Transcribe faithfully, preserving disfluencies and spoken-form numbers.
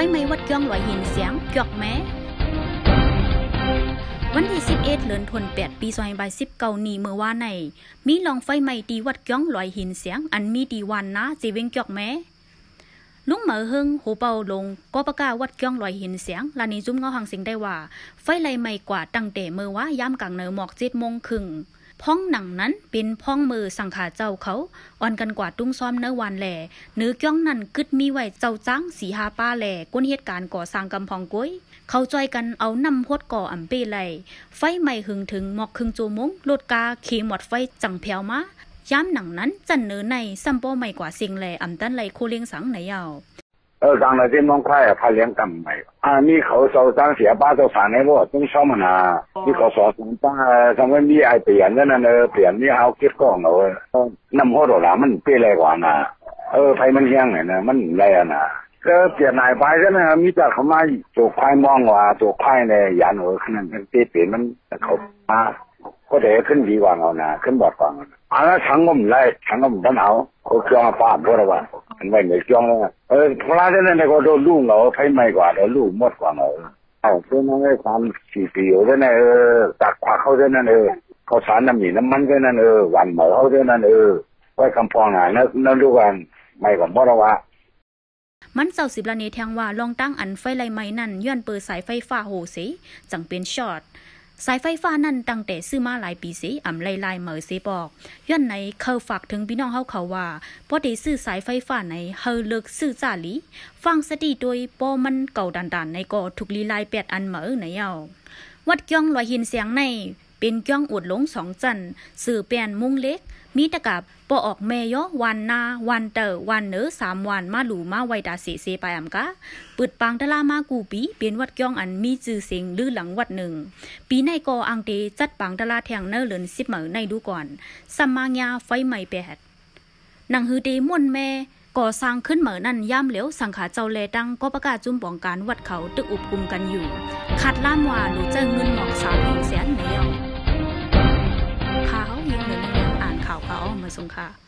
ไหม้วัดย่องลอยหินเสียงเกือกแม้วันที่สิบเอ็ดเดือนธันวาคมแปดปีสองพันสิบเก้านี้เมื่อวานในมีลองไฟไหม้ตีวัดย่องลอยหินเสียงอันมีตีวันนะจีเวงเกือกแม้ลุงเหมอเฮงหูเป่าลงก็ประกาศวัดย่องลอยหินเสียงลานีจุ้มเงาหังสิงได้ว่าไฟไหม้ใหม่กว่าตั้งแต่เมื่อว่ายามกลางเนอหมอกเจ็ดโมงครึ่งพ้องหนังนั้นเป็นพ้องมือสังขาเจ้าเขาอ่อนกันกว่าตุ้งซ้อมเนื้อวันแหล่เนื้อจ้องนั่นกึดมีไว้เจ้าจ้างสีหาป้าแหล่ก้นเหตุการณ์ก่อสร้างกำพองก้อยเขาจอยกันเอานำพดก่ออำเปไหลไฟไหม้หึงถึงหมอกครึ่งโจมงรถกาขี่หมดไฟจังแผ่วมาย้ำหนังนั้นจันเนื้อในซัมโปใหม่กว่าสิ่งแหล่อำตันไหลโคเลี้ยงสังไหนยาวเออกลางในที่มองค่ายพาเลี้ยงกันใหม่อ่ามีเขาเสาจ้างเสียบ้าเจ้าสารในว่าต้องชอบมันนะมีเขาสอนตั้งทำให้มีไอเปลี่ยนนั่นเออเปลี่ยนนี่เอาคิดก้องเอาน้ำหัวดอกหลามันเปรี้ยอะไรกว่านะเออไฟมันเฮี้ยงไงนะมันอะไรนะก็เปลี่ยนนายไปก็นะมีแต่เขามาตัวควายมองว่าตัวควายในยานหัวขนาดนั้นเปลี่ยนมันเขามาก็เดี๋ยวขึ้นดีกว่าเอานะขึ้นบอดกว่าอันนั้นทั้งก็ไม่ได้ทั้งก็ไม่ได้เอาเขาจ้องป้าบัวละว่ามันไม่ได้จ้องเลยเออพลาดนั่นเลยก็โดนลูกเราไฟไหม้กว่าแล้วลูกหมดกว่าเราเอาเพื่อนนั่นเลยความสีเขียวนั่นเออตักขวาเขานั่นเออเขาสารน้ำหนีน้ำมันนั่นเออหวานเหมือเขานั่นเออไว้คำพองหานั่นนั่นดูกันไม่กับบัวละว่ามันเจ้าสิบละเนแทงว่าลองตั้งอันไฟไหลไหม้นั่นย้อนเปิดสายไฟฟ้าโหสีจังเป็นช็อตสายไฟฟ้านั่นตั้งแต่ซื้อมาหลายปีสิอ่ำไล่ไล่เหมือเสบอกย้อนในเขาฝากถึงพี่น้องเฮาเขาว่าพอได้ซื้อสายไฟฟ้าในเฮาเลิกซื้อจ่าหลีฟังสติโดยปอมันเก่าดันๆในก็ถูกลีลายแปดอันเหมือในเอาวัดย่องลอยหินเสียงในเป็นย่องอวดหลงสองจันสื่อเปลี่ยนมุงเล็กมีตะกับปอออกแม่ยอวันนาวันเตอวันเนอสามวันมาหลูมาไวดาเสเสไปอำกะปืดปังทะลามากูปีเป็นวัดย่องอันมีจื่อเสียงลือหลังวัดหนึ่งปีในกออังเตจัดปังทะลาแทงเนอเหลือนสิบเหมือในดูก่อนสัมมางยาไฟใหม่แปดนังฮือเดม่วนแม่ก่อสร้างขึ้นเหมือนั่นย่ำเหลวสังขาเจ้าแลดังก็ประกาศจุ่มป้องการวัดเขาตึกอุบกุมกันอยู่ขาดล่ามว่าหรือเจอเงินหมอกสาวแสนในเอาข่าวยิงเงินอ่านข่าวข่าวมาส่งค่ะ